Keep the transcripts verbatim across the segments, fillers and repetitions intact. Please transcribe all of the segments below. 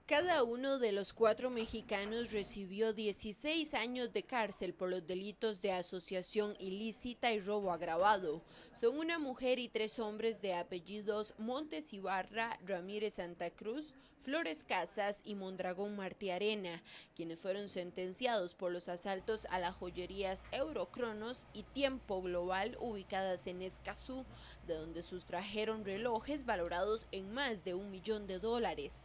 Cada uno de los cuatro mexicanos recibió dieciséis años de cárcel por los delitos de asociación ilícita y robo agravado. Son una mujer y tres hombres de apellidos Montes Ibarra, Ramírez Santa Cruz, Flores Casas y Mondragón Martí Arena, quienes fueron sentenciados por los asaltos a las joyerías Eurocronos y Tiempo Global ubicadas en Escazú, de donde sustrajeron relojes valorados en más de un millón de dólares.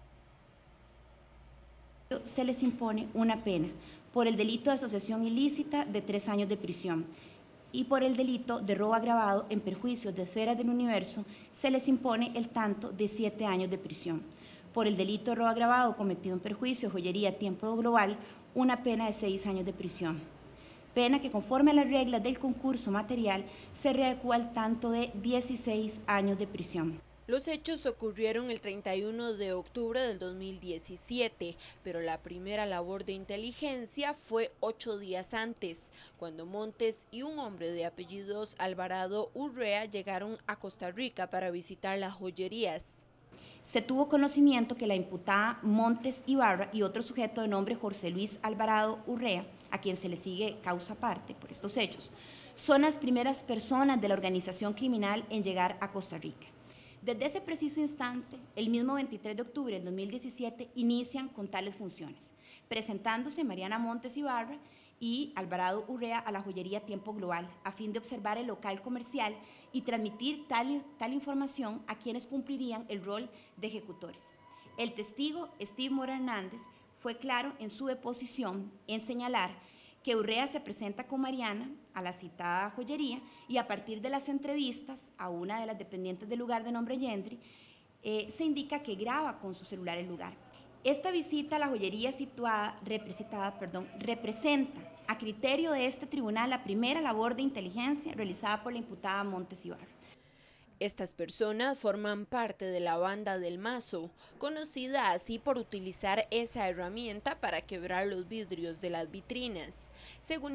Se les impone una pena por el delito de asociación ilícita de tres años de prisión y por el delito de robo agravado en perjuicio de esferas del universo se les impone el tanto de siete años de prisión. Por el delito de robo agravado cometido en perjuicio de joyería Tiempo Global, una pena de seis años de prisión. Pena que conforme a las reglas del concurso material se readecua al tanto de dieciséis años de prisión. Los hechos ocurrieron el treinta y uno de octubre del dos mil diecisiete, pero la primera labor de inteligencia fue ocho días antes, cuando Montes y un hombre de apellidos Alvarado Urrea llegaron a Costa Rica para visitar las joyerías. Se tuvo conocimiento que la imputada Montes Ibarra y otro sujeto de nombre José Luis Alvarado Urrea, a quien se le sigue causa aparte por estos hechos, son las primeras personas de la organización criminal en llegar a Costa Rica. Desde ese preciso instante, el mismo veintitrés de octubre del dos mil diecisiete, inician con tales funciones, presentándose Mariana Montes Ibarra y Alvarado Urrea a la joyería Tiempo Global, a fin de observar el local comercial y transmitir tal, tal información a quienes cumplirían el rol de ejecutores. El testigo, Steve Mora Hernández, fue claro en su deposición en señalar que Urrea se presenta con Mariana a la citada joyería y a partir de las entrevistas a una de las dependientes del lugar de nombre Yendri, eh, se indica que graba con su celular el lugar. Esta visita a la joyería situada, representada, perdón, representa a criterio de este tribunal la primera labor de inteligencia realizada por la imputada Montes Ibarra. Estas personas forman parte de la banda del Mazo, conocida así por utilizar esa herramienta para quebrar los vidrios de las vitrinas. Según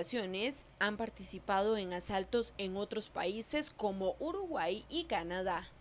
investigaciones, han participado en asaltos en otros países como Uruguay y Canadá.